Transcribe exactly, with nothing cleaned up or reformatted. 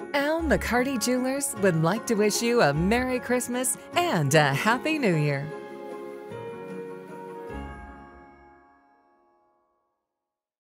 Al McCarty Jewelers would like to wish you a Merry Christmas and a Happy New Year.